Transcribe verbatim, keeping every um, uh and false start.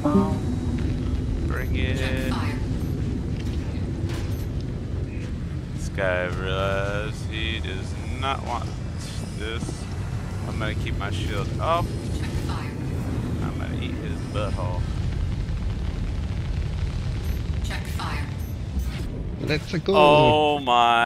Bring it. This guy realized he does not want this. I'm gonna keep my shield up. I'm gonna eat his butthole. Let's go. Oh my.